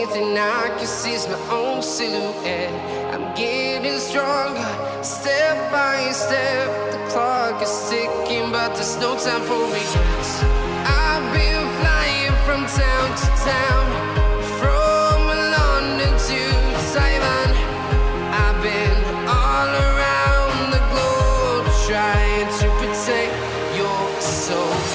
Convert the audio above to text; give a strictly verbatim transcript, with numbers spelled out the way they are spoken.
thing I can see is my own silhouette. I'm getting stronger, step by step. The clock is ticking, but there's no time for me. I've been flying from town to town, from London to Taiwan. I've been all around the globe trying to protect your soul.